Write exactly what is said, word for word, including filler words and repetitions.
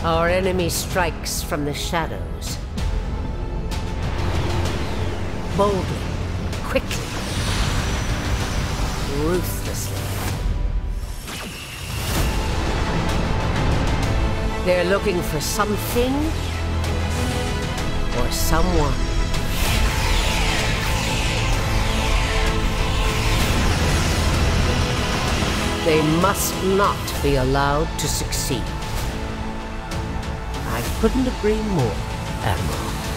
Our enemy strikes from the shadows. Boldly, quickly, ruthlessly. They're looking for something or someone. They must not be allowed to succeed. I couldn't agree more, Admiral.